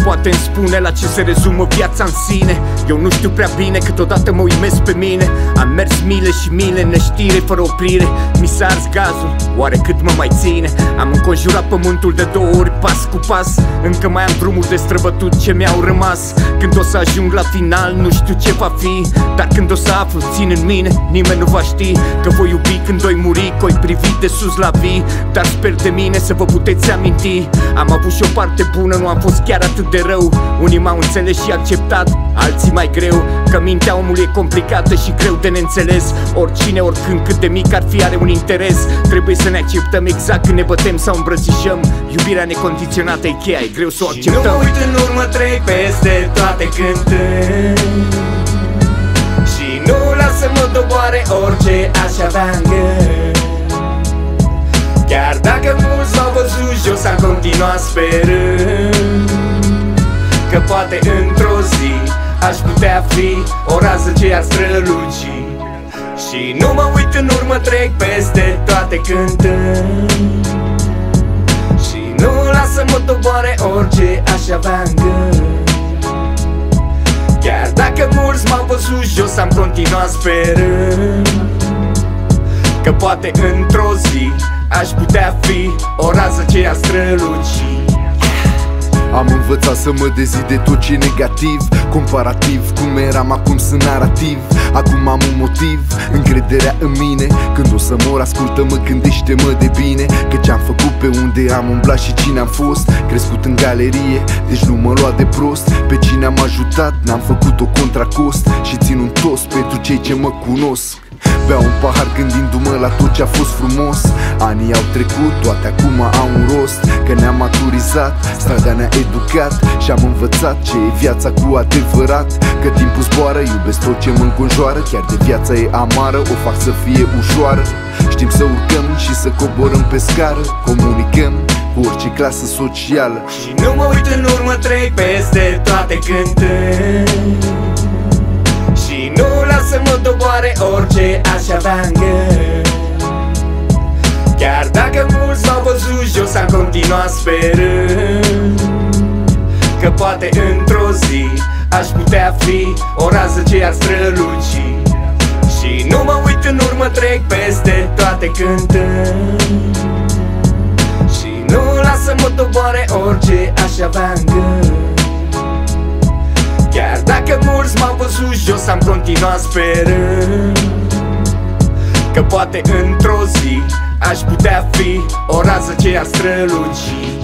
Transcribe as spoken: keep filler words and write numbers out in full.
poate îmi spune la ce se rezumă viața în sine. Eu nu știu prea bine, câteodată mă uimesc pe mine. Am mers mile și mile în neștire, fără oprire. Mi s-a ars gazul, oare cât mă mai ține? Am înconjurat pământul de două ori, pas cu pas. Încă mai am drumul de străbătut ce mi-au rămas. Când o să ajung la final, nu știu ce va fi. Dar când o să aflu, țin în mine, nimeni nu va ști că voi iubi când voi muri, că oi privi de sus la vii. Dar sper de mine să vă puteți aminti. Am avut și o parte bună, nu am fost chiar atât de rău. Unii m-au înțeles și acceptat, alții mai greu. Că mintea omului e complicată și greu de neînțeles. Oricine, oricând, cât de mic ar fi, are un interes. Trebuie să ne acceptăm exact când ne bătem sau îmbrățișăm. Iubirea necondiționată e cheia, e greu să o acceptăm. Și nu uit în urmă, trec peste toate cântând. Și nu las să mă doboare orice aș avea în gând. Chiar dacă mulți m-au văzut jos, am continuat sperând că poate într-o zi aș putea fi o rază ce ar străluci. Și nu mă uit în urmă, trec peste toate cântând. Și nu las să mă doboare orice aș avea în gând. Chiar dacă mulți m-au văzut jos, am continuat sperând că poate într-o zi aș putea fi o rază ce ar străluci. Am învățat să mă dezid de tot ce e negativ. Comparativ cum eram, acum sunt narativ. Acum am un motiv, încrederea în mine. Când o să mor, ascultă-mă, gândește-mă de bine. Că ce-am făcut, pe unde am umblat și cine am fost. Crescut în galerie, deci nu mă lua de prost. Pe cine am ajutat, n-am făcut-o contra cost. Și țin un toast pentru cei ce mă cunosc. Beau un pahar gândindu-mă la tot ce a fost frumos. Anii au trecut, toate acum au un rost. Că ne-am maturizat, strada ne-a educat. Și am învățat ce e viața cu adevărat. Că timpul zboară, iubesc tot ce mă înconjoară. Chiar de viața e amară, o fac să fie ușoară. Știm să urcăm și să coborâm pe scară. Comunicăm cu orice clasă socială. Și nu mă uit în urmă, trec peste toate cântând. Și nu las să mă doboare orice aș avea în gând. Chiar dacă mulți m-au văzut jos, am continuat sperând că poate într-o zi aș putea fi o rază ce ar străluci. Și nu mă uit în urmă, trec peste toate cântând. Și nu las să mă doboare orice aș avea în gând. Chiar dacă mulți m-au văzut jos, am continuat sperând că poate într-o zi aș putea fi o rază ce ar străluci.